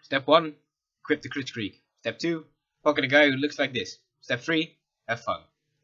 Step 1, equip the Kritzkrieg. Step 2, pocket a guy who looks like this. Step 3, have fun.